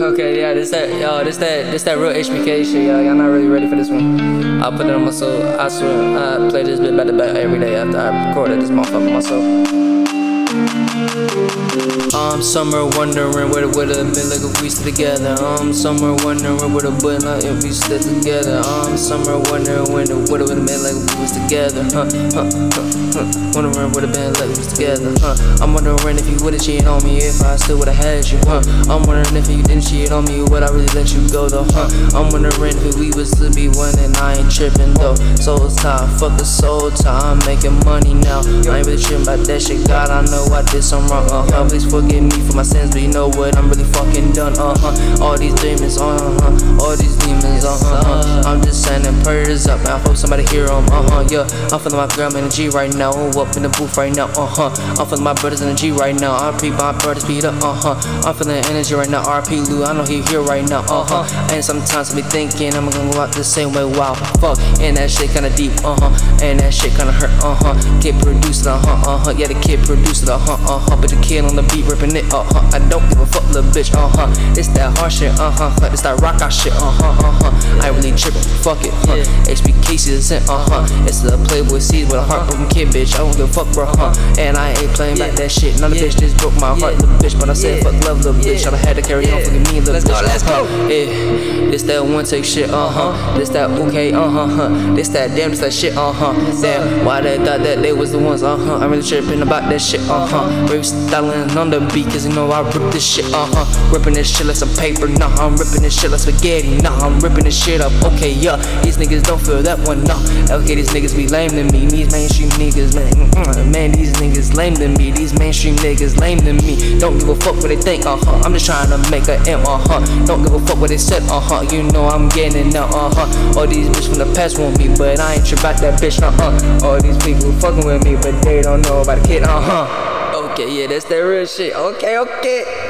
Okay, yeah, this that real HBK shit, y'all not really ready for this one. I'll put it on my soul. I swear, I play this bit back to back every day after I recorded this motherfucker myself. I'm somewhere wondering where it would've been like if we stick together. I'm somewhere wondering where it would've been like if we stick together. I'm somewhere wondering when it would've been like if we was together. Wondering what it been like if we was together. I'm wondering if you would've cheated on me if I still would've had you. I'm wondering if you didn't cheat on me, would I really let you go though? I'm wondering if we was to be one and I ain't tripping though. Soul time, fuck the soul time, I'm making money now. I ain't really tripping about that shit. God, I know I did some wrong. Please forgive me for my sins, but you know what? I'm really fucking done. All these demons, all these demons, I'm just sending prayers up. I hope somebody hear them. Yeah, I'm feeling my girl energy right now. Up in the booth right now. I'm feeling my brother's energy right now. RP my brother's beat up. I'm feeling energy right now. RP Lou, I know he here right now. And sometimes I be thinking I'm gonna go out the same way. Wow, fuck, and that shit kinda deep. And that shit kinda hurt. Kid produced it. Yeah, the kid produced it. But the kid on the beat ripping it. I don't give a fuck, little bitch. It's that hard shit. It's that rock out shit. I ain't really tripping. Fuck it. HBK season. It's the Playboy seed with a heartbroken kid, bitch. I don't give a fuck, bro. And I ain't playing back that shit. None of the bitch just broke my heart, little bitch. But I said fuck love, little bitch. I had to carry on, forgive me, little bitch. Let's go. This that one take shit. This that okay. This that damn, this that shit. Damn, why they thought that they was the ones? I'm really tripping about that shit. Rave styling on the beat, cause you know I rip this shit. Ripping this shit like some paper. Nah, I'm ripping this shit like spaghetti. Nah, I'm ripping this shit up. Okay, yeah, these niggas don't feel that one. Nah, okay, these niggas be lame than me. These mainstream niggas, man, these niggas lame than me. These mainstream niggas lame than me. Don't give a fuck what they think. I'm just trying to make a M. Don't give a fuck what they said. You know I'm getting it now. All these bitches from the past want me, but I ain't trip about that bitch. All these people fucking with me, but they don't know about the kid. Okay, yeah, that's that real shit. Okay.